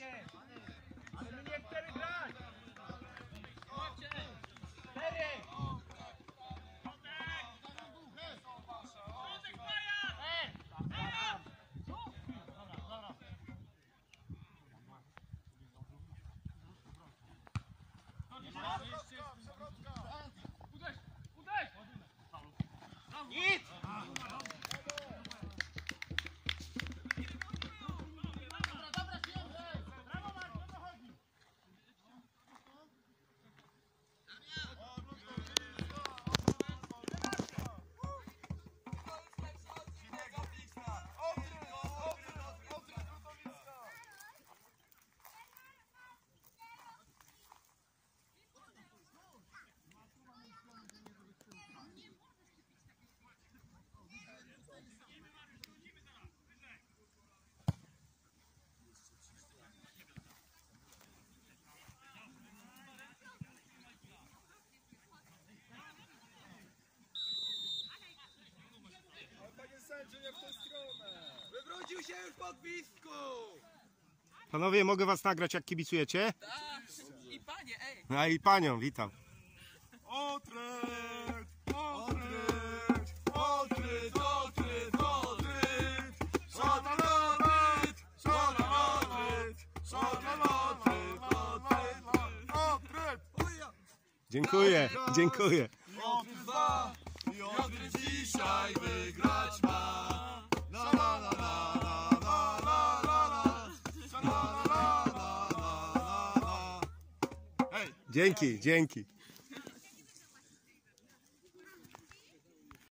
Ale my nie chcemy grać! Nic! Nie w tę stronę. Wywrócił się już po gwizdku. Panowie, mogę was nagrać, jak kibicujecie? Tak, i panie, ej! A i panią, witam. Odryt! Odryt! Odryt! Odryt! Odryt! Sodalodryt! Sodalodryt! Sodalodryt! Odryt! Dziękuję, dziękuję. Odryt 2! I Odryt dzisiaj wygrać ma! La la la la la la la la la la la la la la. Hej! Dzięki, dzięki.